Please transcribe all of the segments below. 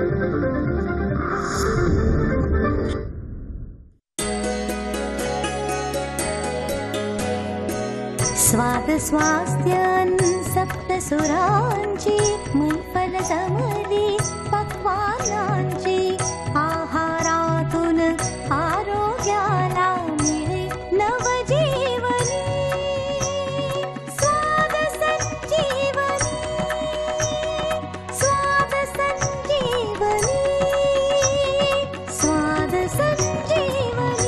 स्वाद स्वास्थ्यन सप्तसुरांची मैफल जमली पक्वानांची आहारातून आरोग्याला मिळे नवजीवनी स्वाद संजीवनी स्वाद संजीवनी स्वाद संजीवनी।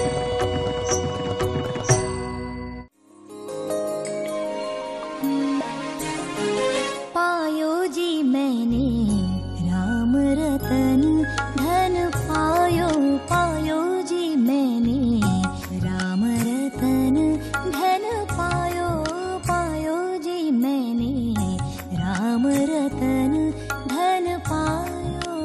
पायो जी मैंने राम रतन धन पायो, पायो जी मैंने राम रतन धन पायो, पायो जी मैंने राम रतन धन पायो।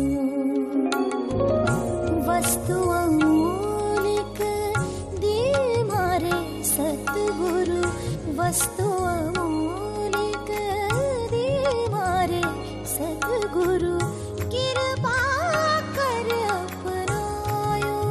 वस्तु अमूलिक दिए मारे सतगुरु, वस्तु अमूलिक दिए मारे सतगुरु कृपा कर अपनायो,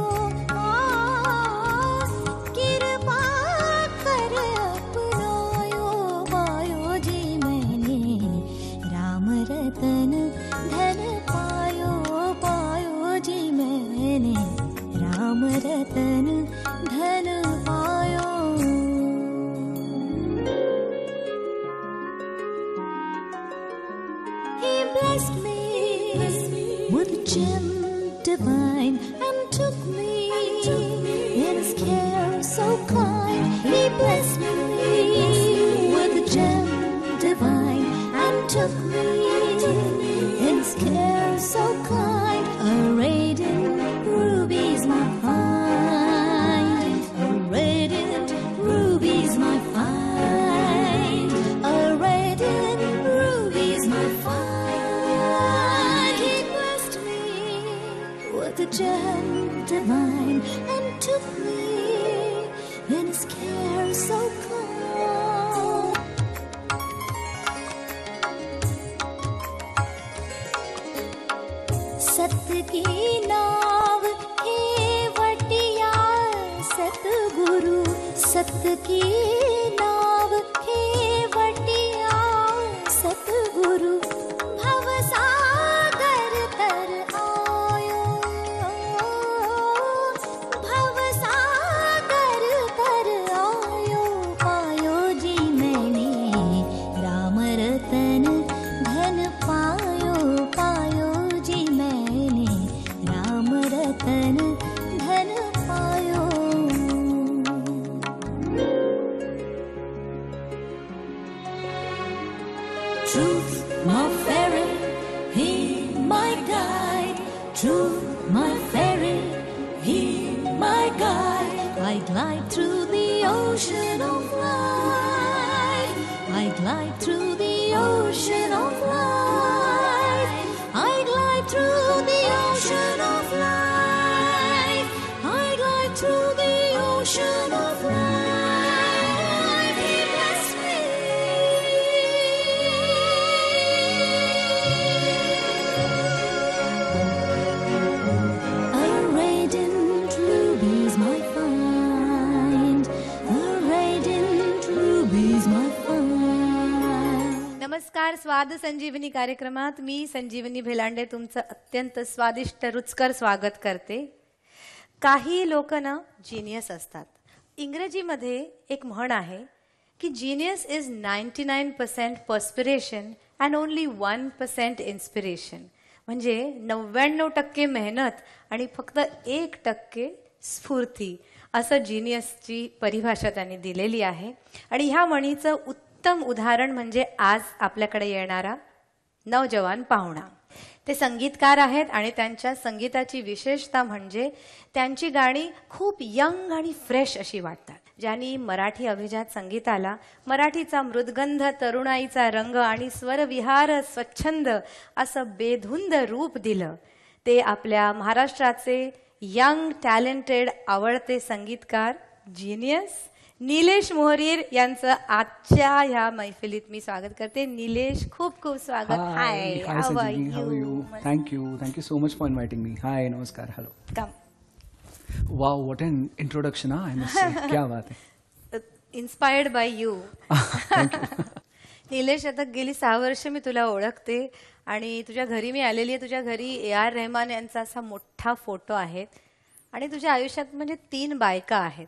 कृपा कर अपनायो। पायो जी मैंने राम रतन धन पायो, पायो जी मैंने राम रतन धन पायो। He blessed me with a gem divine and took me in his care so kind. He blessed me with a gem divine and took me in his care so kind. Arrayed in rubies my find, arrayed in rubies my find, arrayed in rubies my find. He blessed me with a gem divine and took me in his care so kind. सत्य की नाव हे वटिया सतगुरु, सत्य की नाव हे वटिया सतगुरु भवसागर तर आयो, भवसागर तर आयो। पायो जी मैंने राम रतन धन पायो, पायो जी मैंने राम रतन धन पायो। Truth, my ferry, he my guide. Truth, my ferry, he my guide. I glide through the ocean of life, I glide through the ocean of life, I glide through the ocean of life, I glide through the ocean of life. He blessed me. Arrayed in rubies my find, arrayed in rubies my find. नमस्कार, स्वाद संजीवनी कार्यक्रमात मी संजीवनी भेलांडे तुमचं अत्यंत स्वादिष्ट रुचकर स्वागत करते। काही लोक ना जीनियस असतात। इंग्रजीमध्ये एक म्हण आहे की genius is 99% perspiration and only 1% inspiration. म्हणजे 99% मेहनत आणि फक्त 1% स्फूर्ती, असं जीनियसची परिभाषा त्यांनी दिलेली आहे। आणि ह्या म्हणीचं उत्तम उदाहरण म्हणजे आज आपल्याकडे येणारा नौजवान पाहुणा। ते संगीतकार आहेत आणि त्यांच्या संगीताची विशेषता म्हणजे त्यांची गाणी खूप यंग आणि फ्रेश अशी वाटतात। ज्यांनी मराठी अभिजात संगीताला मराठीचा मृदगंध, तरुणाईचा रंग आणि स्वरविहार स्वच्छंद असं बेधुंद रूप दिलं, ते आपल्या महाराष्ट्राचे यंग टॅलेंटेड आवडते संगीतकार जीनियस निलेश मोहरीर यांचं आजच्या ह्या मैफिलीत मी स्वागत करते. निलेश, खूप खूप स्वागत. हाय, Hi Sanjeevani, how are you? Thank you so much for inviting me. Hi, namaskar, hello. Come. Wow, what an introduction, I must say. क्या बात है. Inspired by you. Thank you. Nilesh, आता गेली 6 वर्ष मी तुला ओळखते आणि तुझ्या घरी मी आलेली आहे. तुझ्या घरी A.R. रहमान यांचा असा मोठा फोटो आहे आणि तुझ्या आयुष्यात म्हणजे 3 बायका आहेत.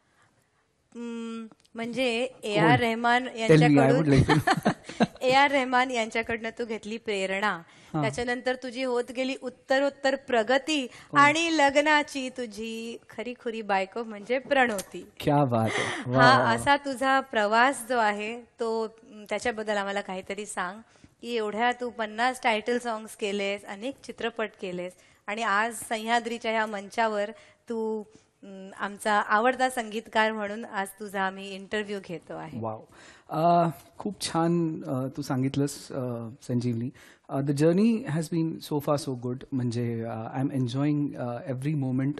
म्हणजे A.R. रहमान यांच्याकडून A.R. रहमान यांच्याकडनं तू घेतली प्रेरणा. त्याच्यानंतर तुझी होत गेली उत्तरोत्तर प्रगती आणि लग्नाची तुझी खरी खुरी बायको म्हणजे प्रणोती. क्या बात है. हा असा तुझा प्रवास जो आहे तो त्याच्याबद्दल आम्हाला काहीतरी सांग की एवढ्या तू 50 टायटल सॉंग्स केलेस, अनेक चित्रपट केलेस आणि आज सह्याद्रीच्या ह्या मंचावर तू आमचा आवडता संगीतकार म्हणून आज तुझा आम्ही इंटरव्ह्यू घेतो आहे. वाव, खूप छान तू सांगितलंस Sanjeevani. The journey has been so far so good. म्हणजे I am enjoying every moment.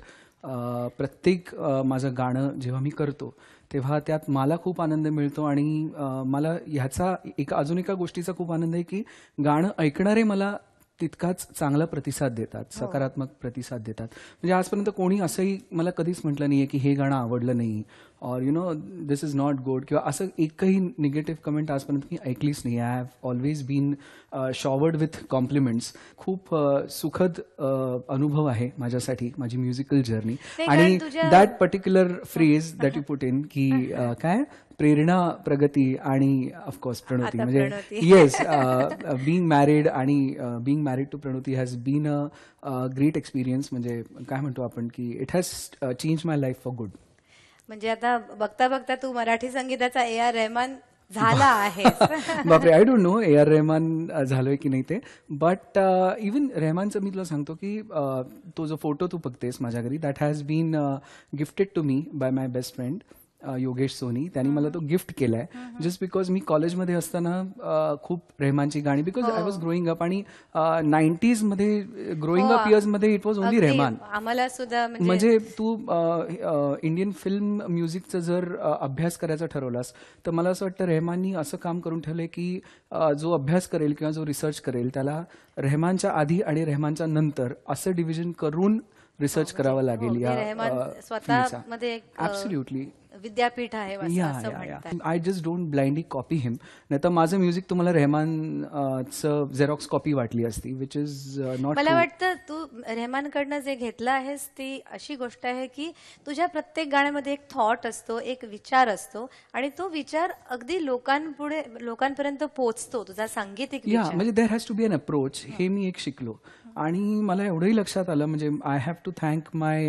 प्रत्येक माझं गाणं जेव्हा मी करतो तेव्हा त्यात मला खूप आनंद मिळतो आणि मला ह्याचा अजून एका गोष्टीचा खूप आनंद आहे की गाणं ऐकणारे मला तितकाच चांगला प्रतिसाद देतात, सकारात्मक प्रतिसाद देतात. म्हणजे आजपर्यंत कोणी असंही मला कधीच म्हटलं नाहीये की हे गाणं आवडलं नाही और you know this is not good किंवा असं एकही निगेटिव्ह कमेंट आजपर्यंत मी ऐकलीच नाही. I have always been showered with compliments. खूप सुखद अनुभव आहे माझ्यासाठी माझी म्युझिकल जर्नी. आणि that particular phrase that you put in की काय प्रेरणा, प्रगती आणि ऑफकोर्स प्रणोती. म्हणजे येस, बीइंग मॅरिड आणि being married to Pranoti has been a great experience. म्हणजे काय म्हणतो आपण की it has change my life for good. म्हणजे आता बघता बघता तू मराठी संगीताचा A.R. रहमान झाला आहे. बापरे, I don't know A.R. Rahman झालोय की नाही ते. बट इवन रहमानचं मी तुला सांगतो की तो जो फोटो तू बघतेस माझ्या घरी that has been gifted to me by my best friend Yogesh Soni. त्यांनी मला तो गिफ्ट केलाय जस्ट बिकॉज मी कॉलेजमध्ये असताना खूप रहमानची गाणी, because I was growing up आणि 90s मध्ये ग्रोईंग अप इयर्स मध्ये इट वॉज ओनली रहमान. आम्हाला सुद्धा म्हणजे तू इंडियन फिल्म म्युझिकचा जर अभ्यास करायचा ठरवलास तर मला असं वाटतं रहमाननी असं काम करून ठेवलंय की जो अभ्यास करेल किंवा जो रिसर्च करेल त्याला रहमानच्या आधी आणि रहमानच्या नंतर असं डिव्हिजन करून रिसर्च करावा लागेल. स्वतःमध्ये ऍब्सोल्युटली विद्यापीठ आहे असं म्हणतात. I just don't blindly copy him. नाही तर माझं म्युझिक तुम्हाला रहमानचं झेरॉक्स कॉपी वाटली असती, विच इज नॉट. मला वाटतं तू रहमानकडनं जे घेतलं आहेस ती अशी गोष्ट आहे की तुझ्या प्रत्येक गाण्यामध्ये एक थॉट असतो, एक विचार असतो आणि तो विचार अगदी लोकांपर्यंत पोहोचतो. तुझा सांगीतिक विचार म्हणजे there has to be an approach. हे मी एक शिकलो आणि मला एवढंही लक्षात आलं. म्हणजे I have to thank my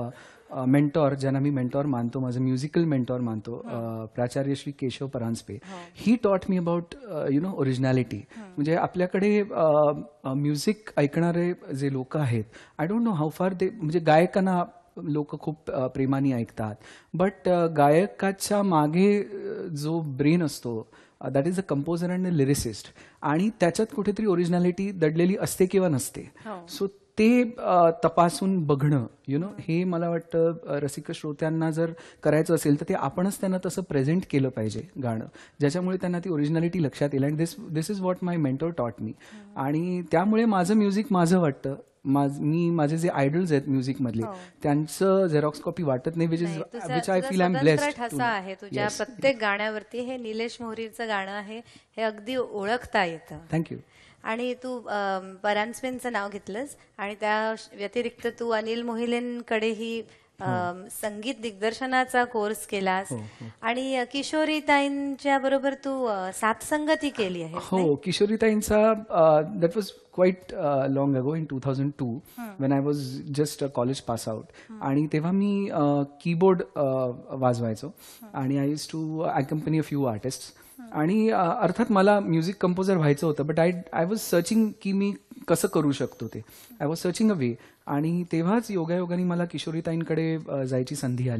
mentor, ज्यांना मी मेंटॉर मानतो, माझं म्युझिकल मेंटॉर मानतो, प्राचार्य Shri Keshav Paranjpe. He taught me about you know originality. म्हणजे आपल्याकडे म्युझिक ऐकणारे जे लोक आहेत, आय डोंट नो हाऊ फार ते, म्हणजे गायकांना लोक खूप प्रेमाने ऐकतात, बट गायकाच्या मागे जो ब्रेन असतो that is a composer and a lyricist आणि त्याच्यात कुठेतरी ओरिजिनॅलिटी दडलेली असते किंवा नसते. सो ते तपासून बघणं यु नो हे मला वाटतं रसिक श्रोत्यांना जर करायचं असेल तर ते आपणच त्यांना तसं प्रेझेंट केलं पाहिजे गाणं, ज्याच्यामुळे त्यांना ती ओरिजिनॅलिटी लक्षात येईल. And this is what my mentor taught me. आणि त्यामुळे माझं म्युझिक माझं वाटतं. माझे जे आयडल्स आहेत म्युझिक मधले त्यांचं झेरॉक्स कॉपी वाटत नाही, which I feel I am blessed. ठसा आहे तुझ्या प्रत्येक गाण्यावरती. हे निलेश मोहरीरचं गाणं आहे, हे अगदी ओळखता येतं. थँक्यू. आणि तू परांजपेंचं नाव घेतलंस आणि त्या व्यतिरिक्त तू अनिल मोहिलेंकडेही संगीत दिग्दर्शनाचा कोर्स केलास आणि किशोरीताईंच्या बरोबर तू साथसंगती केली आहे. हो, किशोरीताईंचा that was quite long ago in 2002 when I was just college pass out. आणि तेव्हा मी कीबोर्ड वाजवायचो आणि I use to accompany a few artist. आणि अर्थात मला म्युझिक कंपोजर व्हायचं होतं, बट आय वॉज सर्चिंग की मी कसं करू शकतो ते. I was searching a way. आणि तेव्हाच योगायोगाने मला किशोरीताईंकडे जायची संधी आली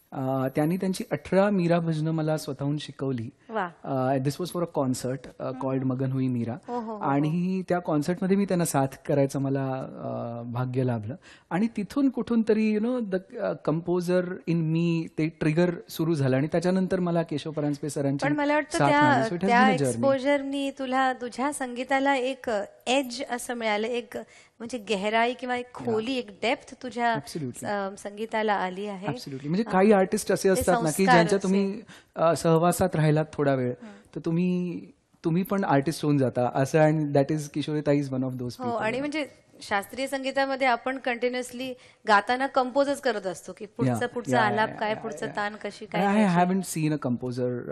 त्यांनी त्यांची 18 मीरा भजनं मला स्वतःहून शिकवली. वा. This was for a concert called Magan Hui Meera. हो. आणि त्या कॉन्सर्टमध्ये मी त्यांना साथ करायचं मला भाग्य लाभलं. आणि तिथून कुठून तरी द कंपोजर इन मी ते ट्रिगर सुरू झालं आणि त्याच्यानंतर मला केशव परांजपे सरांची पण मला वाटतं साथ मिळाली. So it has त्या been a journey. एक्सपोजरनी तुला तुझ्या संगीताला एक एज असं मिळालं, एक म्हणजे गहराई किंवा एक खोली, एक डेप्थ तुझ्या संगीताला आली आहे. ऍब्सोल्युटली. म्हणजे काही आर्टिस्ट असे असतात ना की ज्यांच्या तुम्ही सहवासात राहिलात थोडा वेळ तर तुम्ही पण आर्टिस्ट होऊन जाता असं. And that is Kishoritai is one of those. हो. आणि म्हणजे शास्त्रीय संगीतामध्ये आपण कंटिन्युअसली गाताना कंपोजच करत असतो की पुढचा आलाप काय, पुढचं तान कशी काय. I haven't seen a composer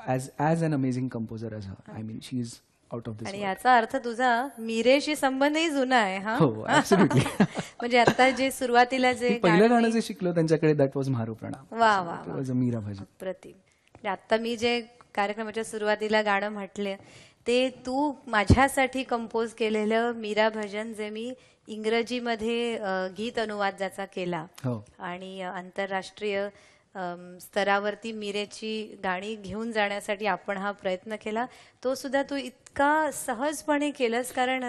as an amazing composer as her. I mean she is out of this. आणि याचा अर्थ तुझा मीरेशी संबंधही जुना आहे. हा. हो, ऍब्सोल्युटली. म्हणजे आता जे सुरुवातीला जे पहिलं गाणं जे शिकलो त्यांच्याकडे दॅट वॉज म्हारू प्रणाम. वा. मीरा भजन. अप्रतिम. म्हणजे आता मी जे कार्यक्रमाच्या सुरुवातीला गाणं म्हटले ते तू माझ्यासाठी कंपोज केलेलं मीरा भजन, जे मी इंग्रजीमध्ये गीत अनुवाद ज्याचा केला आणि आंतरराष्ट्रीय स्तरावरती मीरेची गाणी घेऊन जाण्यासाठी आपण हा प्रयत्न केला. तो सुद्धा तू इतका सहजपणे केलंस. कारण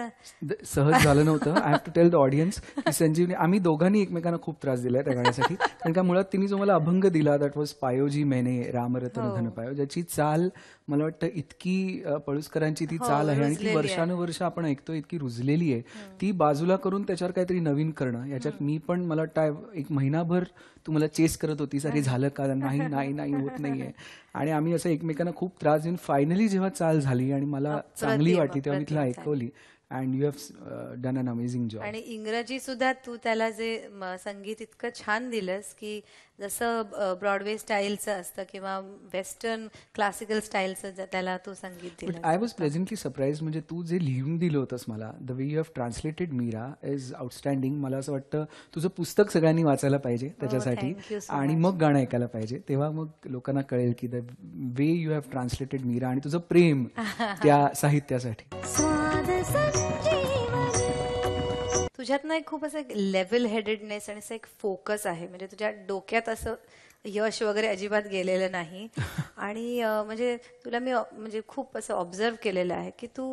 सहज झालं नव्हतं. I have to tell the audience की संजीवनी आम्ही दोघांनी एकमेकांना खूप त्रास दिलाय त्या गाण्यासाठी. कारण का मुळात तिने जो मला अभंग दिला दॅट वॉज पायोजी मैने रामरतन धन पायो, ज्याची चाल मला वाटतं इतकी पळुसकरांची ती चाल आहे आणि ती वर्षानुवर्ष आपण ऐकतो, इतकी रुजलेली आहे. ती बाजूला करून त्याच्यावर काहीतरी नवीन करणं, याच्यात मी पण मला वाटतं एक महिनाभर तू मला चेस करत होतीस, अरे झालं का, नाही होत नाहीये. आणि आम्ही असं एकमेकांना खूप त्रास देऊन फायनली जेव्हा चाल झाली आणि मला चांगली वाटली तेव्हा मी तिला ऐकवली. And you have done an amazing job. आणि इंग्रजी सुद्धा तू त्याला जे संगीत इतकं छान दिलंस की जसं ब्रॉडवे स्टाईलचं असतं किंवा वेस्टर्न क्लासिकल स्टाईलचं त्याला तू संगीत दिलं. I was pleasantly surprise. म्हणजे तू जे लिहून दिलं होतंस मला, the way you have translated Meera is outstanding. मला असं वाटतं तुझं पुस्तक सगळ्यांनी वाचायला पाहिजे त्याच्यासाठी आणि मग गाणं ऐकायला पाहिजे. तेव्हा मग लोकांना कळेल की the way you have translated Meera आणि तुझं प्रेम त्या साहित्यासाठी. तुझ्यातनं एक खूप असं एक लेव्हल हेडेडनेस आणि असं एक फोकस आहे. म्हणजे तुझ्या डोक्यात असं यश वगैरे अजिबात गेलेलं नाही. आणि म्हणजे तुला मी म्हणजे खूप असं ऑब्झर्व केलेलं आहे की तू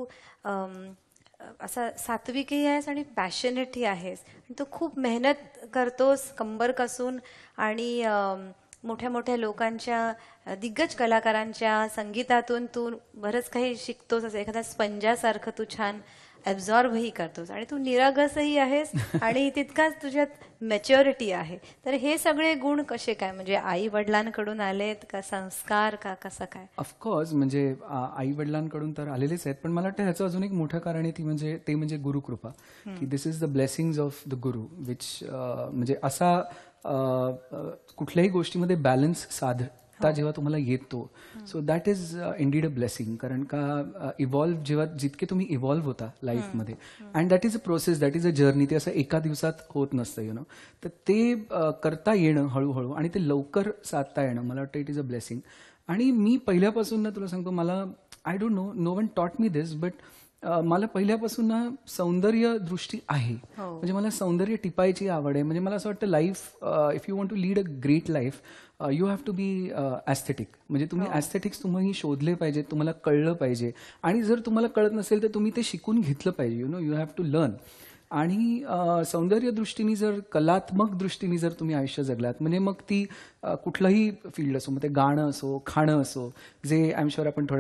असा सात्विकही आहेस आणि पॅशनेटही आहेस. तू खूप मेहनत करतोस कंबर कसून आणि मोठ्या मोठ्या लोकांच्या, दिग्गज कलाकारांच्या संगीतातून तू बरंच काही शिकतोस. असं एखाद्या स्पंजासारखं तू छान ॲब्झॉर्बही करतोस आणि तू निरागसही आहेस आणि तितकाच तुझ्यात मॅच्युरिटी आहे. तर हे सगळे गुण कसे काय, म्हणजे आई वडिलांकडून आलेत का, संस्कार का, कसं काय? ऑफकोर्स म्हणजे आई वडिलांकडून तर आलेलेच आहेत, पण मला वाटतं ह्याचं अजून एक मोठं कारण आहे ते म्हणजे गुरुकृपा. की this is the blessings of the guru which म्हणजे असा कुठल्याही गोष्टीमध्ये बॅलन्स साधता जेव्हा तुम्हाला येतो, so that is indeed a blessing. कारण का इव्हॉल्व्ह जेव्हा जितके तुम्ही इव्हॉल्व्ह होता लाईफमध्ये, and that is a process, that is a journey. ते असं एका दिवसात होत नसतं तर ते करता येणं हळूहळू आणि ते लवकर साधता येणं, मला वाटतं इट इज अ ब्लेसिंग. आणि मी पहिल्यापासून ना तुला सांगतो, मला I don't know one taught me this, but मला पहिल्यापासून ना सौंदर्य दृष्टी आहे. म्हणजे मला सौंदर्य टिपायची आवड आहे. म्हणजे मला असं वाटतं life, if you want to lead a great life, you have to be aesthetic. म्हणजे तुम्ही ॲस्थेटिक्स तुम्ही शोधले पाहिजे, तुम्हाला कळलं पाहिजे. आणि जर तुम्हाला कळत नसेल तर तुम्ही ते शिकून घेतलं पाहिजे. You have to learn. आणि सौंदर्य दृष्टीने जर, कलात्मक दृष्टीने जर तुम्ही आयुष्य जगलात, म्हणजे मग ती कुठलंही फील्ड असो, मग ते गाणं असो, खाणं असो, जे आय एम शुअर आपण थोड्या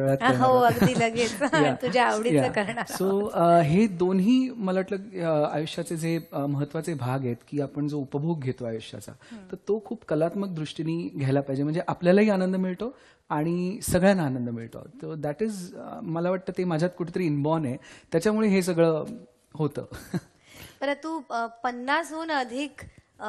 वेळात तुझ्या आवडीचं करणार. सो हे दोन्ही मला वाटलं आयुष्याचे जे महत्वाचे भाग आहेत, की आपण जो उपभोग घेतो आयुष्याचा, तर तो खूप कलात्मक दृष्टीने घ्यायला पाहिजे. म्हणजे आपल्यालाही आनंद मिळतो आणि सगळ्यांना आनंद मिळतो. तर दॅट इज, मला वाटतं ते माझ्यात कुठेतरी इनबॉर्न आहे. त्याच्यामुळे हे सगळं होतं. बरं, तू 50हून अधिक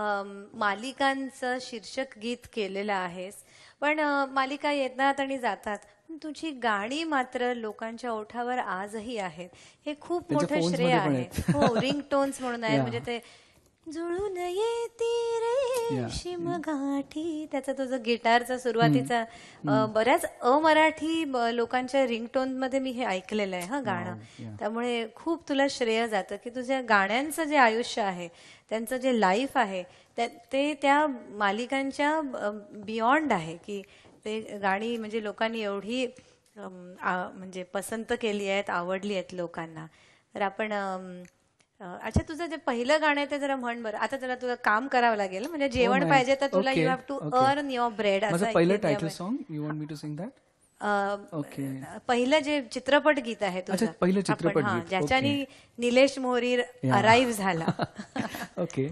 मालिकांचं शीर्षक गीत केलेलं आहेस, पण मालिका येतात आणि जातात, पण तुझी गाणी मात्र लोकांच्या ओठावर आजही आहेत. हे खूप मोठं श्रेय आहे. हो, रिंग टोन्स म्हणून आहे. म्हणजे ते जुळून येती रेशीम गाठी. त्याचा तुझं गिटारचा सुरुवातीचा बऱ्याच अमराठी लोकांच्या रिंगटोन मध्ये मी हे ऐकलेलं आहे हा गाणं. त्यामुळे खूप तुला श्रेय जातं की तुझ्या गाण्यांचं जे आयुष्य आहे, त्यांचं जे लाईफ आहे ते त्या मालिकांच्या बियॉन्ड आहे, की ते गाणी म्हणजे लोकांनी एवढी म्हणजे पसंत केली आहेत, आवडली आहेत लोकांना. तर आपण अच्छा, तुझं जे पहिलं गाणं आहे ते जरा म्हण बरं. आता त्याला तुला काम करावं लागेल, म्हणजे जेवण पाहिजे तर तुला you have to earn your bread. माझं पहिलं title song, you want me to sing that? Okay. पहिलं जे चित्रपट गीत आहे तुझं, पहिलं चित्रपट गीत ज्याच्याने निलेश मोहरी अराईव्ह झाला. ओके.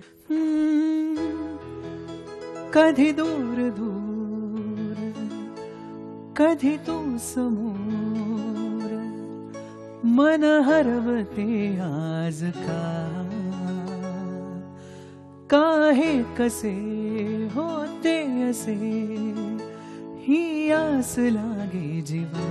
कधी दूर दूर, कधी तू समोर, मन हरवते आज का हे कसे होते असे, ही आस लागे जीवा.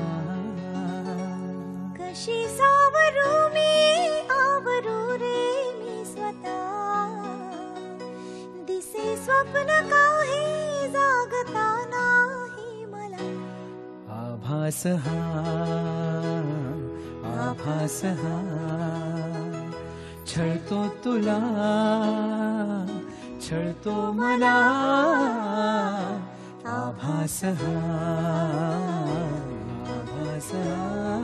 कशी सावरू मी आवरू रे मी स्वतः, दिसे स्वप्न काही जागता नाही मला. आभास हा, आभास हा, छळतो तुला, छळतो मला. आभास हा, आभास हा.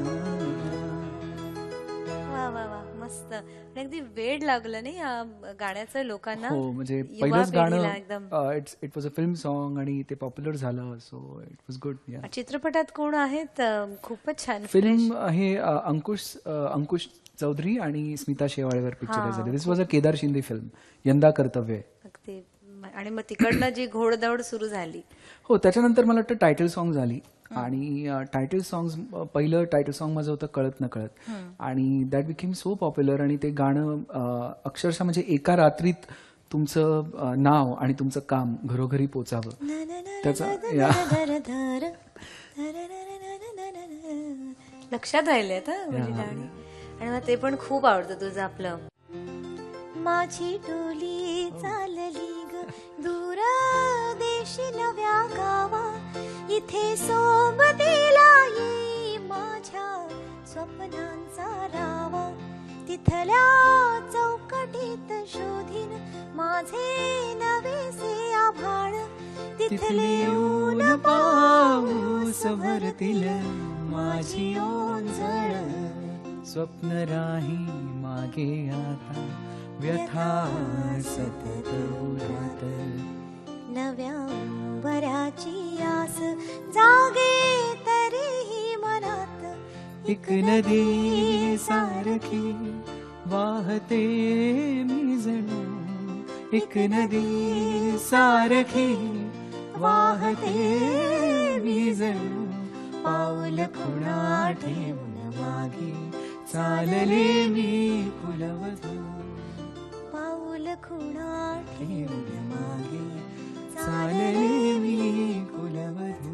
वा वा वा, मस्त. आणि अगदी वेड लागलं नाही या गाण्याचं लोकांना. हो, म्हणजे युवा पहिलंच पिढीला गाणं, एकदम. It was a film song आणि ते पॉप्युलर झालं, सो इट वॉज गुड. चित्रपटात कोण आहेत? खूपच छान. फिल्म हे अंकुश चौधरी आणि स्मिता शेवाळेवर पिक्चर झाले. This was a Kedar Shinde film, Yanda Kartavya. अगदी. आणि मग तिकडनं जी घोडदौड सुरू झाली. हो, त्याच्यानंतर मला वाटतं टायटल सॉन्ग झाली. आणि टायटल सॉन्ग, पहिलं टायटल सॉन्ग माझं होतं कळत न कळत, आणि दॅट बिकेम सो पॉप्युलर. आणि ते गाणं अक्षरशः म्हणजे एका रात्रीत तुमचं नाव आणि तुमचं काम घरोघरी पोचावं त्याचा लक्षात राहिले गाणी. आणि मला ते पण खूप आवडतं तुझं. आपलं माझी डोली चालली ग दूर देशी नव्या गावा, इथे सोबतीला येई माझ्या स्वप्नांचा रावा. तिथल्या चौकटीत शोधीन माझे नवेसे आभाळ, तिथले ऊन पाऊस भरतील माझी ओंजळ. स्वप्न राही मागे आता, व्यथा सतत उरात. नव्या बऱ्याची आस जागे तरीही मनात, एक नदी सारखी वाहते मी जणू, एक नदी सारखी वाहते मी जणू. पाऊल खुणा ठेवून मागे चालले मी कुलवधू, पाऊल खुणा ठेवून मागे चालले मी कुलवधू.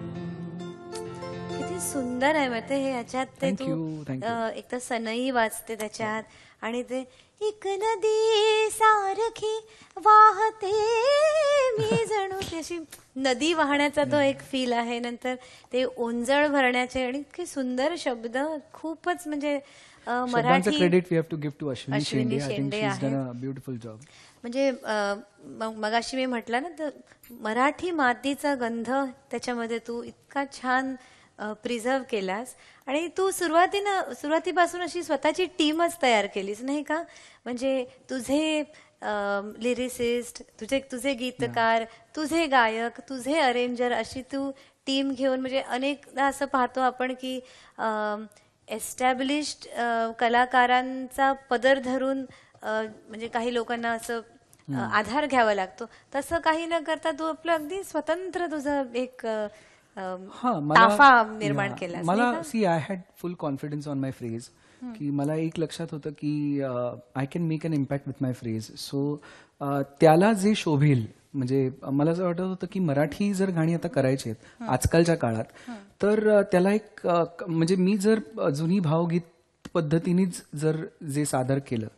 किती सुंदर आहे माहिती हे. ह्याच्यात ते Thank तू you. एक तर सनई वाचते त्याच्यात, आणि ते एक नदी सारखी वाहते मी जणू, ती अशी नदी वाहण्याचा तो एक फील आहे. नंतर ते ओंजळ भरण्याचे आणि इतके सुंदर शब्द. खूपच म्हणजे Marathi credit we have to give to Ashwini Ashwini Shende. Shende I think she is आहे. Done a beautiful job. म्हणजे मगाशी मी म्हटलं ना, तर मराठी मातीचा गंध त्याच्यामध्ये तू इतका छान प्रिझर्व केलास. आणि तू सुरुवातीपासून अशी स्वतःची टीमच तयार केलीस नाही का. म्हणजे तुझे लिरिसिस्ट, तुझे गीतकार, तुझे गायक, तुझे अरेंजर, अशी तू टीम घेऊन, म्हणजे अनेकदा असं पाहतो आपण की एस्टॅब्लिश्ड कलाकारांचा पदर धरून म्हणजे काही लोकांना असं आधार घ्यावा लागतो. तसं काही न करता तू आपलं अगदी स्वतंत्र तुझं एक ताफा निर्माण केला. मला I had full confidence on my phrase, की मला एक लक्षात होतं की I can make an impact with my phrase. So त्याला जे शोभेल, म्हणजे मला असं वाटत होतं की मराठी जर गाणी आता करायची आहेत आजकालच्या काळात, तर त्याला एक म्हणजे मी जर जुनी भावगीत पद्धतीनेच जर जे सादर केलं,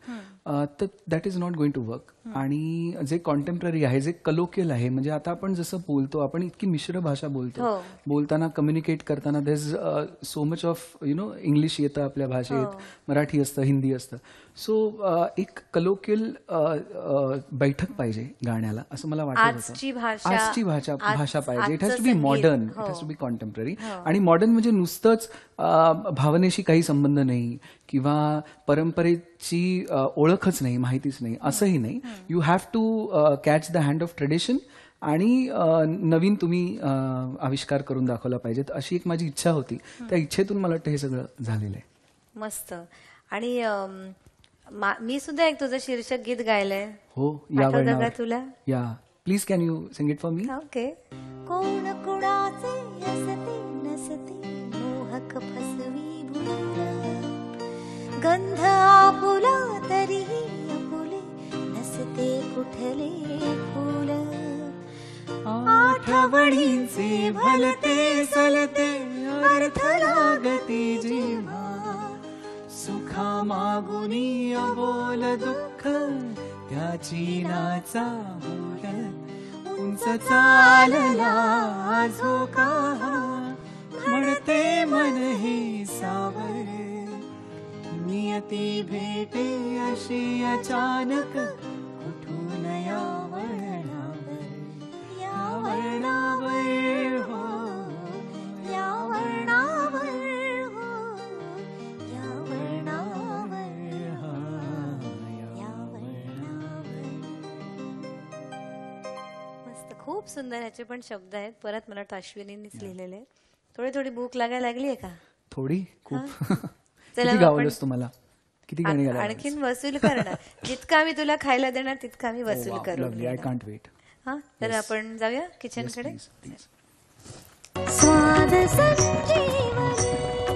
तर that is not going to work. आणि जे कॉन्टेम्पररी आहे, जे कलोकियल आहे, म्हणजे आता आपण जसं बोलतो, आपण इतकी मिश्र भाषा बोलतो, बोलताना कम्युनिकेट करताना there is so much of English येतं आपल्या भाषेत, मराठी असतं, हिंदी असतं. सो एक कलोकियल बैठक पाहिजे गाण्याला, असं मला वाटत होतं. आजची भाषा पाहिजे. It has to be modern, it has to be contemporary. आणि मॉडर्न म्हणजे नुसतंच भावनेशी काही संबंध नाही किंवा परंपरेची ओळखच नाही, माहितीच नाही, असंही नाही. You have to catch the hand of tradition आणि नवीन तुम्ही आविष्कार करून दाखवला पाहिजेत, अशी एक माझी इच्छा होती. त्या इच्छेतून मला वाटतं हे सगळं झालेलं आहे. मस्त. आणि मी सुद्धा एक तुझं शीर्षक गीत गायलंय. हो, या का तुला? या please, can you sing it for me? Okay. कोण कुणाचे असते नसते मोहक फसवी भूल, गंध आपुला तरीही अपुले नसते कुठले फूल, आठवणींचे भलते सलते अर्थ लागते जेव्हा, सुखा मागुनी अबोल दुःख त्याची नाचा बोल, उंच चालला झोका म्हणते मन हे सावर, नियती भेटे अशी अचानक कुठून या वळणावर, या वळणावर हो, या वर्णावर हो, या वर्णावर, या वर्णावर. मस्त. खूप सुंदर ह्याचे पण शब्द आहेत. परत मला वाटतं अश्विनींनीच लिहिलेले. थोडी थोडी भूक लागायला लागली आहे का? थोडी, खूप. चला किती गावलंस तुम्हाला? किती गाणी गायला? आणखीन वसूल करणार. जितका मी तुला खायला देणार तितका मी वसूल करू. I can't wait. हा, तर आपण जाऊया किचन कडे. स्वाद संजीवनी.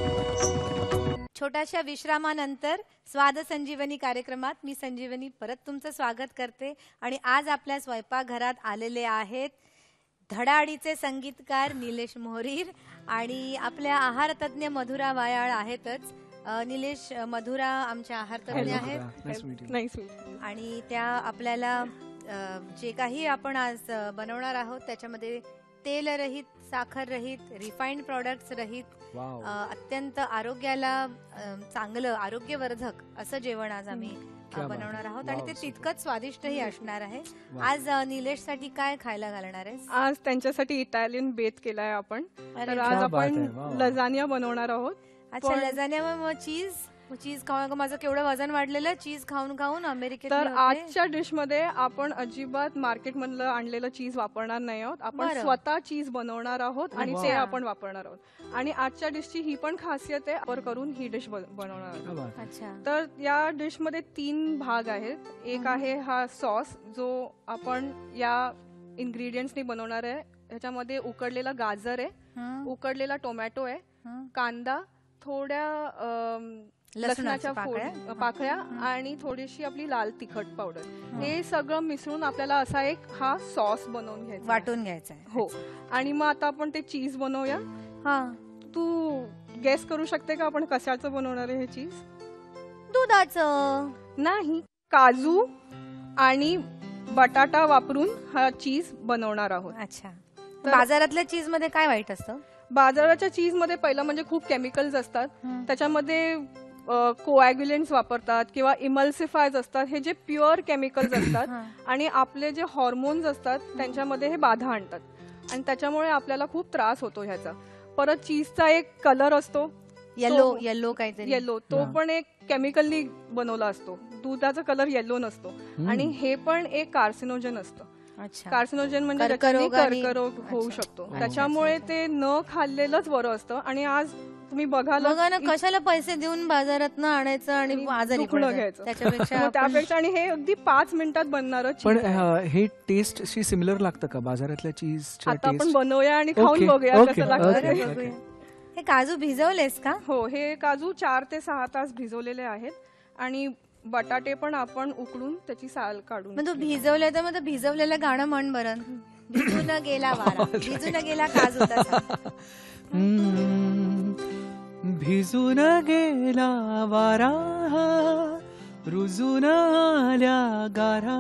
छोट्याशा विश्रामानंतर स्वाद संजीवनी कार्यक्रमात मी संजीवनी परत तुमचं स्वागत करते. आणि आज आपल्या स्वयंपाकघरात आलेले आहेत धडाडीचे संगीतकार निलेश मोहरीर आणि आपल्या आहार तज्ञ मधुरा वायाळ आहेतच. निलेश, मधुरा आमच्या आहार तज्ञ आहेत आणि त्या आपल्याला जे काही आपण आज बनवणार आहोत त्याच्यामध्ये तेल रहित, साखर रहित, रिफाइंड प्रॉडक्ट्स रहित, अत्यंत आरोग्याला चांगलं, आरोग्यवर्धक असं जेवण आज आम्ही बनवणार आहोत आणि ते तितकंच स्वादिष्टही असणार आहे. आज निलेशसाठी काय खायला घालणार आहे? आज त्यांच्यासाठी इटालियन बेत केलाय आपण. तर आज आपण लजानिया बनवणार आहोत. अच्छा, लजानिया. मग चीज खाऊन माझं केवढं वजन वाढलेलं चीज खाऊन खाऊन अमेरिकेत. तर आजच्या डिश मध्ये आपण अजिबात मार्केट मधलं आणलेलं चीज वापरणार नाही आहोत. आपण स्वतः चीज बनवणार आहोत आणि ते आपण वापरणार आहोत. आणि आजच्या डिशची ही पण खासियत आहे, वापर करून ही डिश बनवणार आहोत. अच्छा. तर या डिश मध्ये 3 भाग आहेत. एक आहे हा सॉस जो आपण या इन्ग्रेडियंट्सनी बनवणार आहे. ह्याच्यामध्ये उकडलेला गाजर आहे, उकडलेला टोमॅटो आहे, कांदा, थोड्या लसणाच्या पाकळ्या आणि थोडीशी आपली लाल तिखट पावडर, हे सगळं मिसळून आपल्याला असा एक हा सॉस बनवून घ्यायचा, वाटून घ्यायचा. हो. आणि मग आता आपण ते चीज बनवूया. हा, तू गेस करू शकते का आपण कशाचं बनवणार आहे हे चीज? दुधाचं नाही, काजू आणि बटाटा वापरून हा चीज बनवणार आहोत. अच्छा. बाजारातल्या चीज मध्ये काय वाईट असतं? बाजाराच्या चीज मध्ये पहिलं म्हणजे खूप केमिकल्स असतात. त्याच्यामध्ये कोॲग्युलेंट्स वापरतात किंवा इमल्सिफायर्स असतात, हे जे प्युअर केमिकल्स असतात आणि आपले जे हॉर्मोन्स असतात त्यांच्यामध्ये हे बाधा आणतात आणि त्याच्यामुळे आपल्याला खूप त्रास होतो ह्याचा. परत चीजचा एक कलर असतो येलो काहीतरी, येलो, तो पण एक केमिकली बनवला असतो. दुधाचा कलर येलो नसतो आणि हे पण एक कार्सिनोजन असतं. कार्सिनोजन म्हणजे कर्करोग होऊ शकतो. त्याच्यामुळे ते न खाल्लेलंच बरं असतं. आणि आज तुम्ही बघा ना, कशाला पैसे देऊन बाजारात आणायचं आणि आजारी घ्यायचं त्यापेक्षा. आणि हे अगदी 5 मिनिटात बनणार. पण हे टेस्ट शी सिमिलर लागतं का बाजारातल्या चीज? आता आपण बनवूया आणि खाऊन बघूया कसं लागतं. हे काजू भिजवलेस का? हो, हे काजू 4 ते 6 तास भिजवलेले आहेत. आणि बटाटे पण आपण उकडून त्याची साल काढून. मग तू भिजवले तर मग भिजवलेलं गाणं म्हण बरं. भिजून गेला वारा, भिजून गेला काजू तसा. भिजून गेला वारा, रुजून आल्या गारा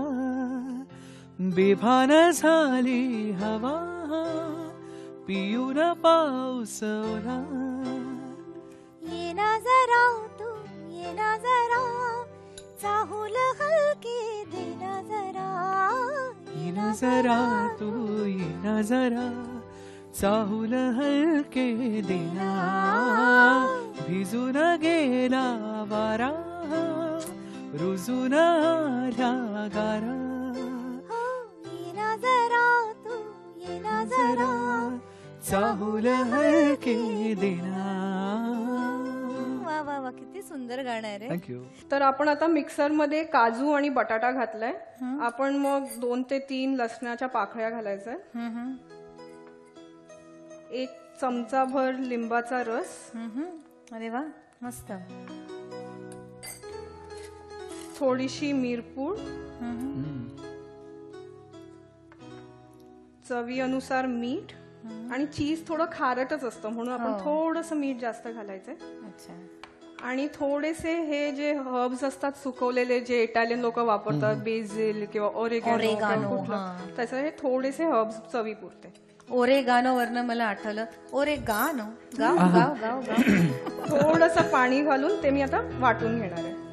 बेभान झाली हवा पिऊन पाऊस ओला ये ना जरा तू ये ना जरा चाहूल हलके दे ना जरा ये ना जरा तू ये ना जरा चाहूल हलके देना भिजून गेला वारा रुजून आल्या गारा ये ना जरा तू ये ना जरा चाहूल हलके देना. वा वा वा किती सुंदर गाणं आहे रे. थँक्यू. तर आपण आता मिक्सर मध्ये काजू आणि बटाटा घातलाय. आपण मग 2 ते 3 लसणाच्या पाकळ्या घालायच्या. 1 चमचाभर लिंबाचा रस. अरे वा मस्त. थोडीशी मिरपूड. चवीनुसार मीठ. आणि चीज थोडं खारटच असतं म्हणून आपण थोडंसं मीठ जास्त घालायचंय. अच्छा. आणि थोडेसे हे जे हर्ब्स असतात सुकवलेले जे इटालियन लोक वापरतात बेसिल किंवा ओरेगानो तसं हे थोडेसे हर्ब्स चवीपुरते. ओरेगानो वरनं मला आठवलं ओरेगानो गाव गाव गाव गाव. थोडंसं पाणी घालून ते मी आता वाटून घेणार आहे.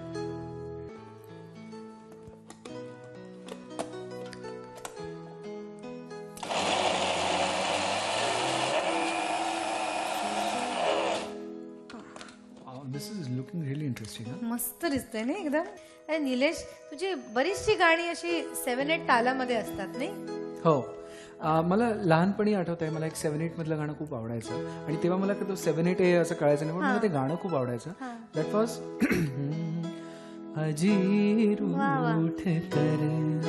This is looking really interesting. मस्त दिसतंय ना एकदम. अरे निलेश तुझी बरीचशी गाणी अशी 7-8 तालामध्ये असतात नाही. हो. मला लहानपणी आठवत आहे मला एक 7-8 मधलं गाणं खूप आवडायचं आणि तेव्हा मला तो 7-8 आहे असं कळायचं नाही पण मला ते गाणं खूप आवडायचं. दॅट वॉज अजी रूठ कर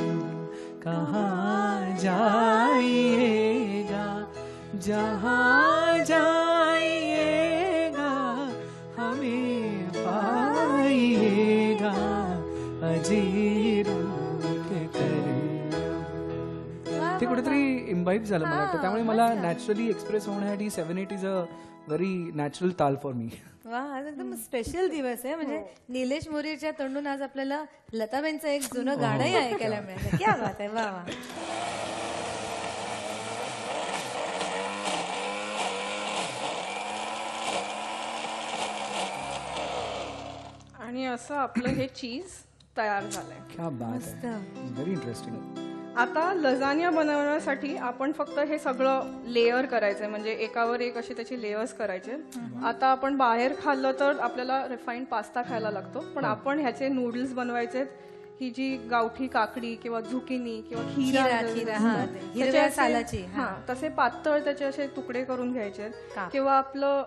कहाँ जाइएगा जहाँ जाइएगा हमें पाइएगा अजी रूठ कर. ते कुठेतरी इम्बाईब झालं मला वाटतं त्यामुळे मला नॅचरली एक्सप्रेस होण्यासाठी 7-8 इज अ व्हेरी नॅचरल ताल फॉर मी. वा आज एकदम स्पेशल दिवस आहे. म्हणजे निलेश मोरेच्या तोंडून आज आपल्याला लताबाईंचं एक जुनं गाणंही ऐकायला मिळालं. क्या बात आहे. वा वा. आणि असं आपलं हे चीज तयार झालंय. क्या बात आहे. Very interesting. आता लजानिया बनवण्यासाठी आपण फक्त हे सगळं लेअर करायचंय म्हणजे एकावर एक असे त्याचे लेयर्स करायचे. आता आपण बाहेर खाल्लं तर आपल्याला रिफाईंड पास्ता खायला लागतो पण आपण ह्याचे नूडल्स बनवायचे. ही जी गावठी काकडी किंवा झुकिनी किंवा खीरा हिरव्या सालाची तसे पातळ त्याचे असे तुकडे करून घ्यायचे. किंवा आपलं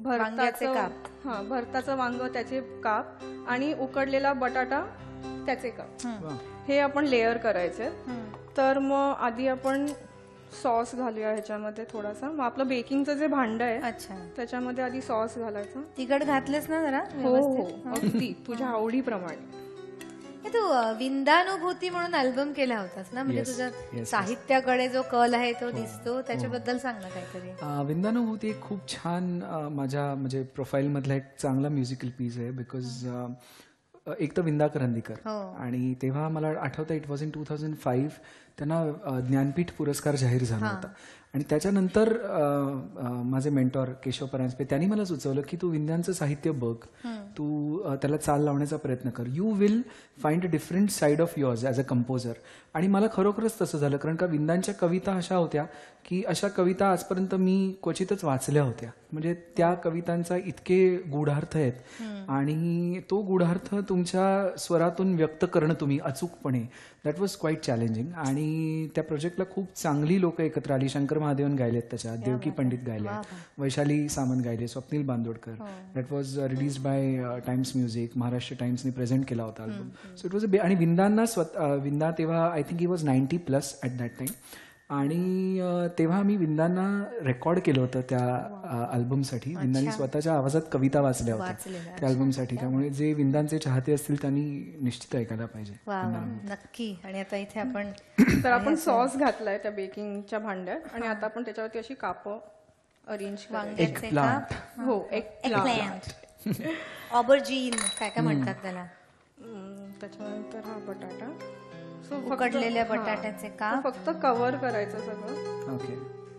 भरताचं वांग त्याचे काप आणि उकडलेला बटाटा त्याचे काप हे आपण लेअर करायचे. तर मग आधी आपण सॉस घालूया ह्याच्यामध्ये थोडासा. मग आपलं बेकिंगचं जे भांड आहे अच्छा त्याच्यामध्ये आधी सॉस घालायचं. तिखट घातलेस ना जरा. हो हो अगदी तुझ्या आवडीप्रमाणे. तू विंदानुभूती म्हणून अल्बम केला होतास ना म्हणजे तुझ्या साहित्याकडे जो कल आहे तो दिसतो त्याच्याबद्दल सांग ना काहीतरी. विंदानुभूती एक खूप छान माझ्या म्हणजे प्रोफाईल मधला एक चांगला म्युझिकल पीस आहे. बिकॉज एक तर विंदा करंदीकर आणि तेव्हा मला आठवतं इट वॉज इन 2005 त्यांना ज्ञानपीठ पुरस्कार जाहीर झाला होता आणि त्याच्यानंतर माझे मेंटॉर केशव परांजपे त्यांनी मला सुचवलं की तू विंद्यांचं साहित्य बघ तू त्याला चाल लावण्याचा प्रयत्न कर. You will find a different side of yours as a composer. आणि मला खरोखरच तसं झालं कारण का विंदांच्या कविता अशा होत्या की अशा कविता आजपर्यंत मी क्वचितच वाचल्या होत्या. म्हणजे त्या कवितांचा इतके गूढार्थ आहेत आणि तो गूढार्थ तुमच्या स्वरातून व्यक्त करणं तुम्ही अचूकपणे दॅट वॉज क्वाईट चॅलेंजिंग. आणि त्या प्रोजेक्टला खूप चांगली लोक एकत्र आली. शंकर महादेवन गायलेत त्याच्यात, देवकी पंडित गायले, वैशाली सामंत गायले, Swapnil Bandodkar. That was released by Times Music. Maharashtra टाइम्सने प्रेझेंट केला होता अल्बम. सो इट वॉज आणि विंदांना विंदा तेव्हा I think he was 90+ at that time. आणि तेव्हा आम्ही विंदांना रेकॉर्ड केलं होतं त्या अल्बमसाठी. विंदांनी स्वतःच्या आवाजात कविता वाचल्या होत्या त्या अल्बमसाठी. त्यामुळे जे विंदांचे चाहते असतील त्यांनी निश्चित ऐकायला पाहिजे. नक्की. आणि आता इथे आपण तर आपण सॉस घातलाय त्या बेकिंगच्या भांड्यात आणि आता आपण त्याच्यावरती अशी कापं अरेंज वांग्याचे प्लांट. हो एक प्लांट ऑबरजीन काय काय म्हणतात त्याला. त्याच्यानंतर हा बटाटा. So फक्त- उकडलेल्या हा. बटाट्याचे So काप. फक्त कव्हर करायचं सगळं. ओके.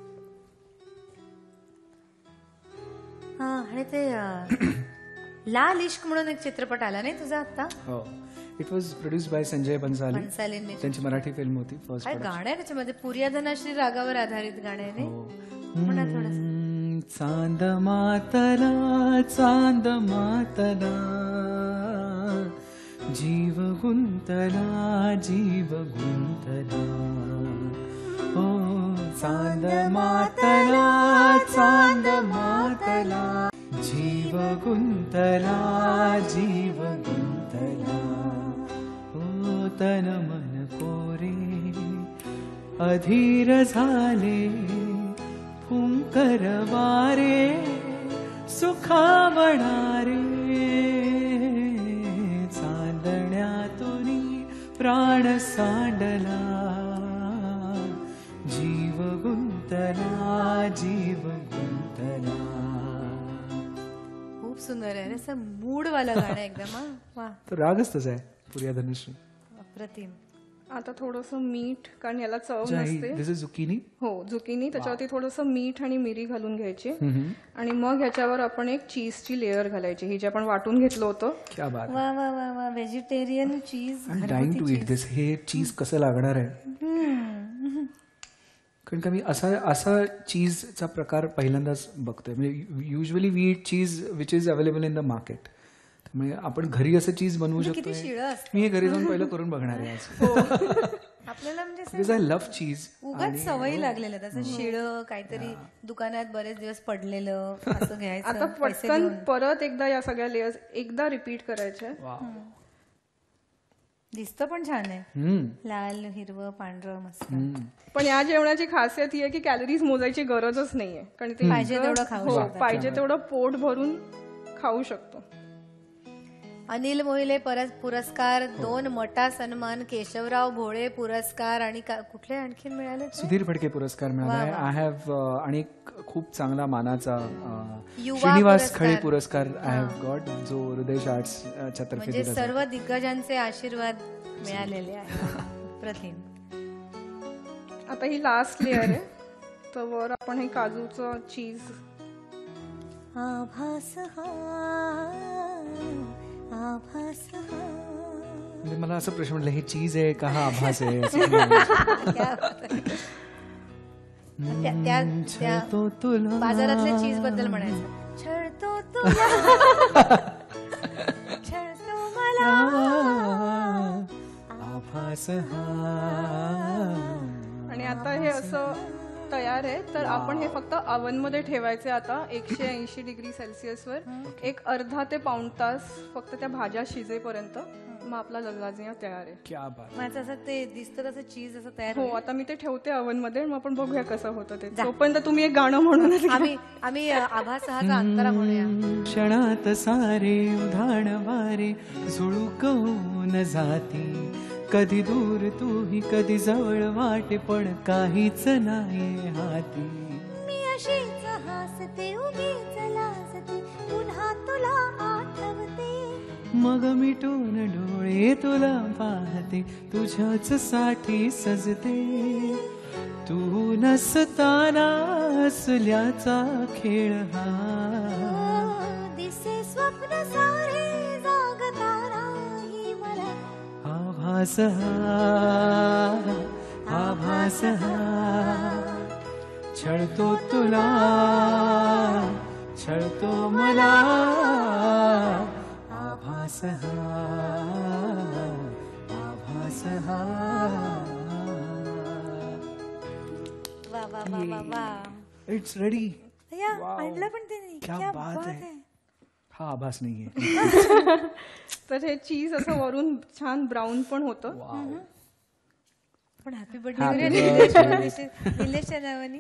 हा आणि ते लाल इश्क म्हणून एक चित्रपट आला नाही तुझा आता, हो, it was produced by Sanjay Bhansali. बन्सालींनी. त्यांची मराठी फिल्म होती फर्स्ट. काय गाणं आहे त्याच्यामध्ये, पुर्याधनाश्री रागावर आधारित गाणं आहे नाही. हो. म्हणा थोडंसं. चांद मातला, चांद मातला, जीव गुंतला, जीव गुंतला. ओ चांद मातला, चांद मातला, जीव गुंतला, जीव गुंतला. ओ तन मन कोरे अधीर झाले, फुंकर वारे सुखावणारे. चांदण्यातुनी प्राण सांडला, जीव गुंतला, जीव गुंतला. खूप सुंदर आहे, असं मूड वाला गाणं आहे एकदम. हा वा, तो रागच तसा आहे पुर्याधनुश्री. अप्रतिम. आता थोडंसं मीठ, कारण याला चव नसते. This is zucchini. हो, झुकिनी. त्याच्यावरती थोडंसं मीठ आणि मिरी घालून घ्यायची आणि मग ह्याच्यावर आपण एक चीजची लेअर घालायची, ही जी आपण वाटून घेतलं होतं. क्या बात. वा वा वा वा, vegetarian cheese. I am dying to eat this. हे चीज कसं लागणार आहे, कारण का मी असा चीजचा प्रकार पहिल्यांदाच बघतोय. म्हणजे usually we eat cheese which is available in the market. त्यामुळे आपण घरी असं चीज बनवू किती शकतो. शिळं असतं. मी हे घरी जाऊन पहिलं करून बघणार आहे आज. आपल्याला म्हणजे बिकॉज आय लव्ह चीज. उगाच सवयी लागलेल्या, त्याचं शिळं काहीतरी दुकानात बरेच दिवस पडलेलं असं घ्यायचं. आता पैसे पटकन देऊन. परत एकदा या सगळ्या लेयर्स एकदा रिपीट करायच्या. दिसतं पण छान आहे, लाल हिरवं पांढरं मस्त. पण या जेवणाची खासियत ही आहे की कॅलरीज मोजायची गरजच नाहीये, कारण ते पाहिजे इतकं- तेवढं खाऊ हो, शकतात. पाहिजे तेवढं पोट भरून खाऊ शकतो. अनिल मोहिले पुरस्कार, 2 मटा सन्मान, केशवराव भोळे पुरस्कार आणि कुठले आणखीन मिळाले? सुधीर फडके पुरस्कार मिळालाय. आय हॅव आणि एक खूप चांगला मानाचा युवा श्रीनिवास पुरस्कार. खळे पुरस्कार आय हॅव गॉट, जो हृदय आर्ट्सच्या तर्फे म्हणजे दिला जातो. सर्व दिग्गजांचे आशीर्वाद मिळालेले आहेत. प्रतिम. आता ही लास्ट लेअर आहे, तर वर आपण हे काजूचं चीज. आभास हा, आभास हा. म्हणजे मला असं प्रश्न म्हटलं, हे चीज आहे का हा आभास आहे असं म्हणायचं. क्या बात आहे. त्या छळतो तुला बाजारातल्या चीज बद्दल म्हणायचं. छळतो तुला, छळतो मला, आभास हा. आणि आता हे असं तयार आहे, तर आपण हे फक्त ओव्हन मध्ये ठेवायचे आता 180 डिग्री सेल्सिअसवर एक अर्धा ते पाऊण तास, फक्त त्या भाज्या शिजेपर्यंत. मग आपला लजानिया तयार आहे. क्या बात. माझं असं ते दिसतं तसं चीज असं तयार हो, होईल. आता मी ते ठेवते ओव्हन मध्ये, मग आपण बघूया कसं होतं ते. तोपर्यंत तुम्ही एक गाणं म्हणून आम्ही आभासहाचा अंतरा म्हणूया. क्षणात सारे उधाण वारे झुळूकवून जाती, कधी दूर तूही कधी जवळ वाटे, पण काहीच नाही हाती. मी अशीच हसते उगीच लाजते, पुन्हा तुला आठवते. मग मिटून डोळे तुला पाहते, तुझ्याच साठी सजते. तू नसताना असल्याचा खेळ हा, दिसे स्वप्न सारे जागता नाही मला. आभास हा, आभास हा. छळतो तुला, छळतो मला. आभास हा, आभास हा. वा वा वा वा वा. It's ready. या, आणलं पण त्यांनी. क्या बात है. हा आभास नाहीये. तर हे चीज असं वरून छान ब्राऊन पण होतं. पण हॅपी Happy बर्थडे birthday. निलेशच्या नावानी.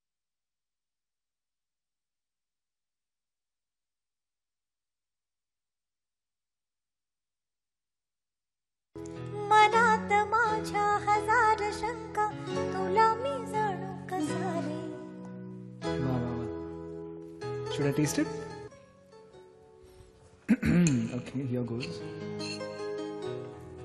मनात माझ्या हजार शंका, तुला मी जाणू कसारे. Wow, wow, wow. Should I taste it? Okay, here goes.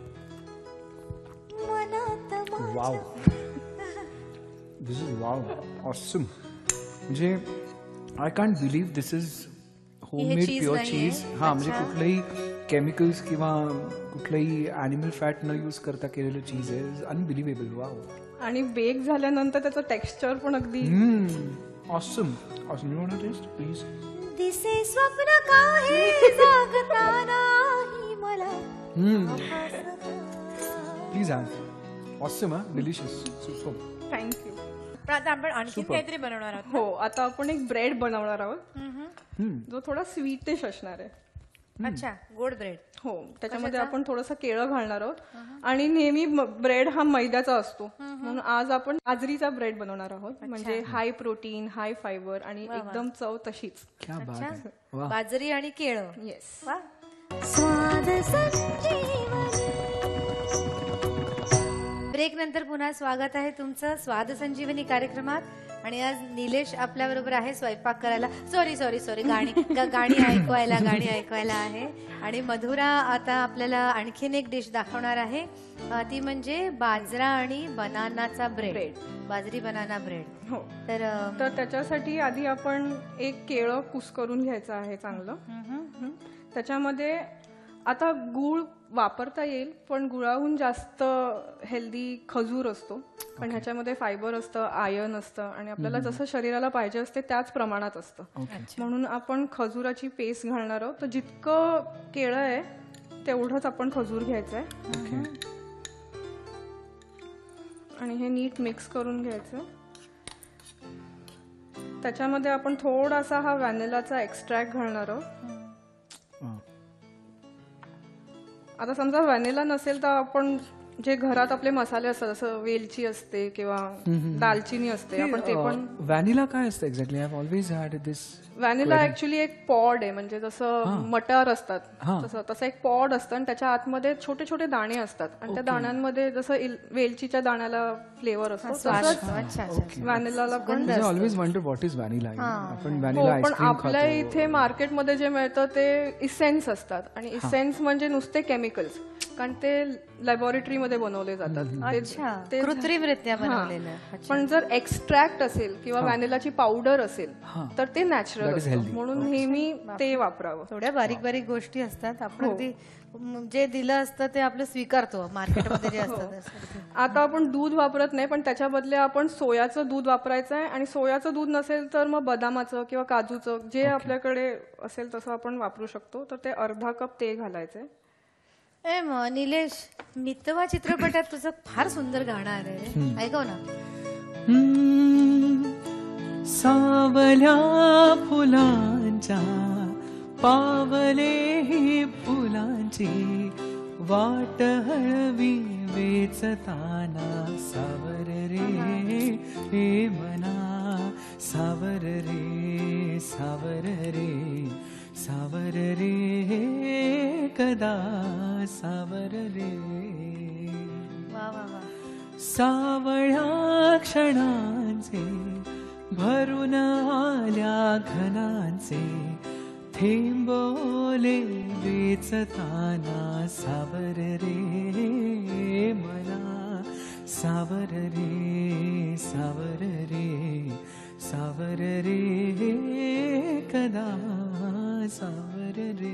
Wow, this is wow, awesome. म्हणजे I can't believe this is homemade cheese pure नाहीये. चीज. हा, म्हणजे अच्छा. कुठलंही केमिकल्स किंवा कुठलंही ॲनिमल फॅट न यूज करता केलेलं चीज आहे. अनबिलिव्हेबल. वाव, आणि बेक झाल्यानंतर त्याचं टेक्स्चर पण अगदी awesome. Awesome. You want to taste please? दिसे स्वप्न काही जागता नाही मला. Please have. ऑसम. हा, डिलिशियस, सुपर. थँक्यू. पण आता आपण आणखी काहीतरी बनवणार आहोत. हो, आता आपण एक ब्रेड बनवणार आहोत जो थोडा स्वीटिश असणार आहे. अच्छा, गोड ब्रेड. हो, त्याच्यामध्ये आपण थोडंसं केळं घालणार आहोत. आणि नेहमी ब्रेड हा मैद्याचा असतो, म्हणून आज आपण बाजरीचा ब्रेड बनवणार आहोत. म्हणजे हाय प्रोटीन, हाय फायबर आणि एकदम चव तशीच. क्या बात आहे. वा. बाजरी आणि केळं. येस. वा. स्वाद संजीवनी. ब्रेक नंतर पुन्हा स्वागत आहे तुमचं स्वाद संजीवनी कार्यक्रमात. आणि आज निलेश आपल्या बरोबर आहे स्वयंपाक करायला. सॉरी गाणी ऐकवायला आहे. आणि मधुरा आता आपल्याला आणखीन एक डिश दाखवणार आहे. ती म्हणजे बाजरा आणि बनानाचा ब्रेड. बाजरी बनाना ब्रेड. हो, तर त्याच्यासाठी आधी आपण एक केळं कुस्करून घ्यायचं आहे चांगलं. त्याच्यामध्ये आता गूळ वापरता येईल, पण गुळाहून जास्त हेल्दी खजूर असतो. पण ह्याच्यामध्ये फायबर असतं, आयर्न असतं आणि आपल्याला जसं शरीराला पाहिजे असते त्याच प्रमाणात असतं. म्हणून आपण खजुराची पेस्ट घालणार आहोत. तर जितकं केळं आहे तेवढंच आपण खजूर घ्यायचंय आणि हे नीट मिक्स करून घ्यायचं. त्याच्यामध्ये आपण थोडासा हा व्हॅनिलाचा एक्स्ट्रॅक्ट घालणार आहोत. आता समजा व्हॅनिला नसेल तर आपण जे घरात आपले मसाले असतात, जसं वेलची असते किंवा दालचिनी असते, आपण ते पण. व्हॅनिला काय असतं exactly? I have always had this. Vanilla actually एक पॉड आहे, म्हणजे जसं मटार असतात तसं एक पॉड असतं आणि त्याच्या आतमध्ये छोटे छोटे दाणे असतात आणि त्या दाण्यांमध्ये जसं वेलचीच्या दाण्याला फ्लेवर असतो तसंच व्हॅनिलाला पण. Always wonder what is vanilla. आपण व्हॅनिला पण आईस्क्रीम आपल्या इथे मार्केटमध्ये जे मिळतं ते इसेन्स असतात आणि इसेन्स म्हणजे नुसते केमिकल्स, कारण ते लॅबोरेटरीमध्ये बनवले जातात. ते कृत्रिमरित्या बनवलेलं. पण जर एक्स्ट्रॅक्ट असेल किंवा व्हॅनिलाची पावडर असेल तर ते नॅचरल असतं, म्हणून नेहमी ते वापरावं. थोड्या बारीक बारीक गोष्टी असतात. आपण जे दिलं असतं ते आपलं स्वीकारतो मार्केटमध्ये जे असतं. आता आपण दूध वापरत नाही, पण त्याच्या बदले आपण सोयाचं दूध वापरायचं आहे. आणि सोयाचं दूध नसेल तर मग बदामाचं किंवा काजूचं जे आपल्याकडे असेल तसं आपण वापरू शकतो. तर ते अर्धा कप ते घालायचंय. निलेश, मितवा चित्रपटात तुझं फार सुंदर गाणं आहे, ऐकव ना. सावल्या फुलांच्या पावले फुलांची वाट हळवी वेचताना सावर रे हे मना, सावर रे सावर रे सावर रे कदा सावर रे. वा वा वा. सावळ्या क्षणांचे भरून आल्या घनांचे थेंबोले वेचताना सावर रे मला, सावर रे सावर रे सावर रे कदा सावर रे.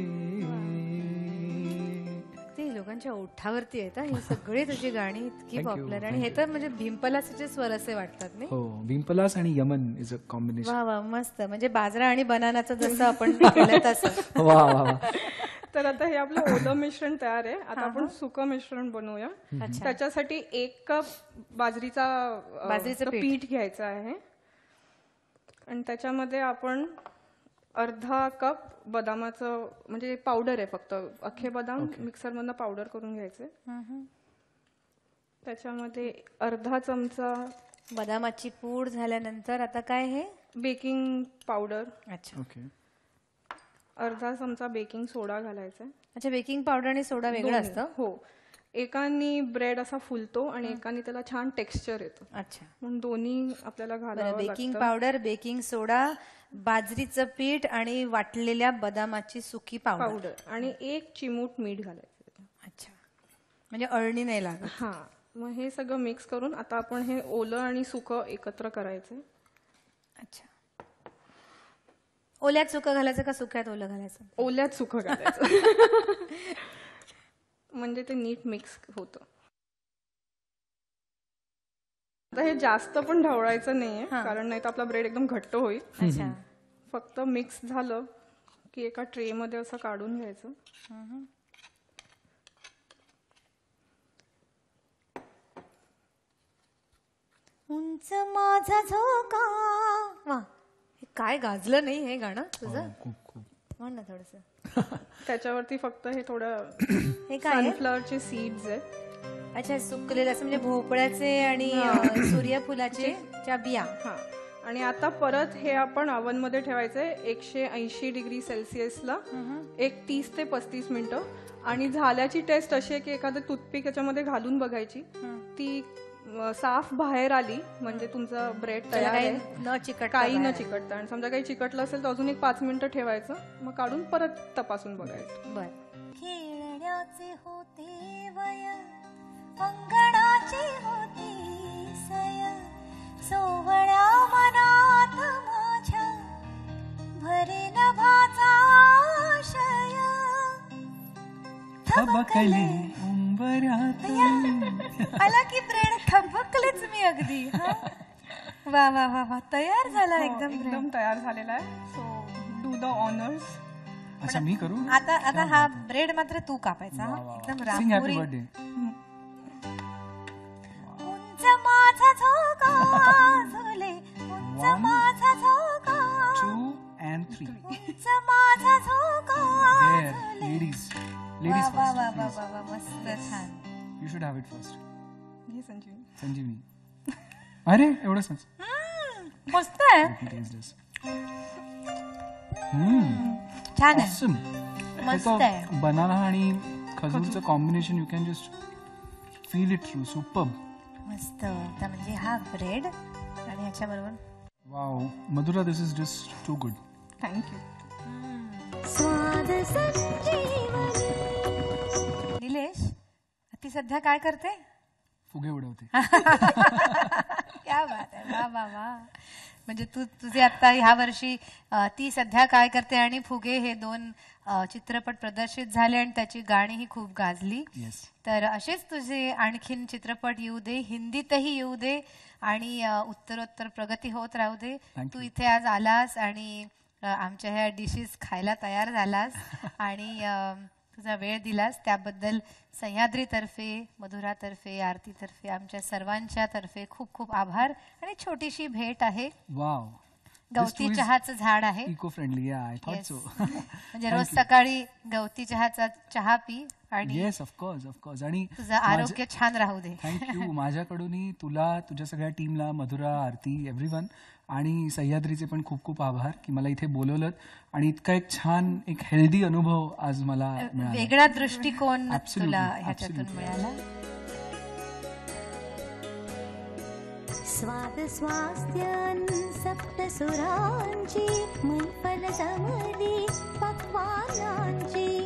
ते लोकांच्या ओठावरती येतात ही सगळी तुझी गाणी, इतकी पॉप्युलर. आणि हे तर म्हणजे भीमपलासचे स्वर असे वाटतात नाही. हो, भीमपलास आणि यमन इज अ कॉम्बिनेशन. वा वा, मस्त. म्हणजे बाजरा आणि बनानाचं जसं आपण पाहिलं तसं. वा वा वा. तर आता हे आपलं ओलं मिश्रण तयार आहे. आता आपण सुकं मिश्रण बनवूया. त्याच्यासाठी 1 कप बाजरीचं पीठ घ्यायचं आहे आणि त्याच्यामध्ये आपण अर्धा कप बदामाचं, म्हणजे पावडर आहे फक्त, अख्खे बदाम मिक्सर मधनं पावडर करून घ्यायचे. त्याच्यामध्ये अर्धा चमचा बदामाची पूड झाल्यानंतर आता काय हे बेकिंग पावडर. अच्छा ओके. अर्धा चमचा बेकिंग सोडा घालायचा. अच्छा, बेकिंग पावडर आणि सोडा वेगळं असतं. हो, एकानी ब्रेड असा फुलतो आणि एकानी त्याला छान टेक्स्चर येतं. अच्छा, म्हणून दोन्ही आपल्याला घालावं. बेकिंग पावडर, बेकिंग सोडा, बाजरीचं पीठ आणि वाटलेल्या बदामाची सुकी पावडर आणि 1 चिमूट मीठ घालायचं. अच्छा, म्हणजे अळणी नाही लागत. हा, मग हे सगळं मिक्स करून आता आपण हे ओलं आणि सुकं एकत्र करायचं. अच्छा, ओल्यात सुकं घालायचं का सुक्यात ओलं घालायचं? ओल्यात सुकं घालायचं म्हणजे ते नीट मिक्स होतं. आता हे जास्त पण ढवळायचं नाहीये, कारण नाही तर आपला ब्रेड एकदम घट्ट होईल. अच्छा, फक्त मिक्स झालं की एका ट्रे मध्ये असं काढून घ्यायचं. उंच माझा झोका. वा, हे काय गाजलं नाही हे गाणं तुझं? खूप म्हण ना थोडस. त्याच्यावरती फक्त हे थोडं हे काय आहे? सनफ्लॉवरचे सीड्स आहेत. अच्छा, सुकलेलं असं म्हणजे भोपळ्याचे आणि सूर्यफुलाचे च्या बिया. हा, आणि आता परत हे आपण ओव्हन मध्ये ठेवायचंय 180 डिग्री सेल्सिअसला एक 30 ते 35 मिनिटं. आणि झाल्याची टेस्ट अशी आहे की एखादं टूथपिक याच्यामध्ये घालून बघायची, ती साफ बाहेर आली म्हणजे तुमचा ब्रेड तयार आहे, न चिकट काही न चिकटता. आणि समजा काही चिकटलं असेल तर अजून एक 5 मिनिटं ठेवायचं, मग काढून परत तपासून बघायचं. बर. खेळण्याचे होते वय, अंगणाची होती सय, सोवळ्या मनात माझ्या भरे नभाचा आशय, थबकले उंबऱ्यात. आला की ब्रेड थबकलेच मी अगदी. वा वा वा वा, तयार झाला एकदम तयार झालेला आहे. So do the honours. अच्छा, मी करू? आता हा ब्रेड मात्र तू कापायचा. एकदम सिंग हॅपी रामपुरी. बर्थडे. उंच माझा झोका झुले, उंच माझा झोका, 2 and 3. उंच माझा झोका There, झुले. ladies वा वा first, वा वा please. वा वा, मस्त छान. You should have it first. घे संजीवनी. संजीवनी. अरे एवढंच. मस्त आहे, Let me taste this. छान आहे. Awesome. मस्त त्याचं आहे. बनाना आणि खजूरचं combination you can just feel it through. Super. मस्त. आता म्हणजे हा ब्रेड आणि ह्याच्याबरोबर wow Madhura, this is just too good. Thank you. Swad Sanjeevani. Nilesh, ती सध्या काय करते? फुगे उडवते. क्या बात आहे, वा वा वा. म्हणजे तुझे आता ह्या वर्षी ती सध्या काय करते आणि फुगे हे 2 चित्रपट प्रदर्शित झाले आणि त्याची गाणीही खूप गाजली. येस. तर असेच तुझे आणखीन चित्रपट येऊ दे, हिंदीतही येऊ दे आणि उत्तरोत्तर प्रगती होत राहू दे. तू इथे आज आलास आणि आमच्या ह्या डिशेस खायला तयार झालास आणि तुझा वेळ दिलास त्याबद्दल सह्याद्रीतर्फे, मधुरातर्फे, आरतीतर्फे, आमच्या सर्वांच्या तर्फे खूप खूप आभार. आणि छोटीशी भेट आहे. वाव. गवती चहाचं झाड आहे. Eco friendly. I thought so. म्हणजे रोज सकाळी गवती चहाचा चहा पी आणि येस, ऑफकोर्स. आणि तुझं आरोग्य छान राहू दे. थँक्यू. माझ्याकडूनही तुला, तुझ्या सगळ्या टीमला, मधुरा, आरती, एव्हरीवन, आणि सह्याद्रीचे पण खूप खूप आभार की मला इथे बोलवलं आणि इतका एक छान एक हेल्दी अनुभव आज मला मिळाला. वेगळा दृष्टिकोन Absolutely, तुला ह्याच्यातून absolutely. मिळाला. स्वाद स्वास्थ्य सप्तसुरांची मैफल जमली पक्वानांची.